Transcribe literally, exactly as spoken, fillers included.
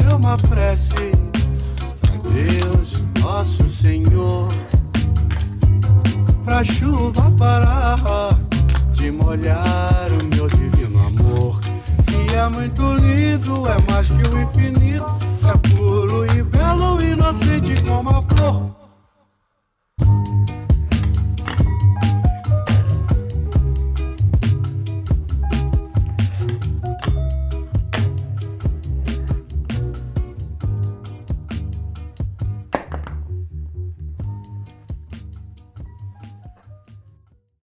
fazer uma prece a Deus, nosso Senhor, pra chuva parar de molhar o meu divino amor. E é muito lindo, é mais que o infinito, é puro e belo, inocente como a flor.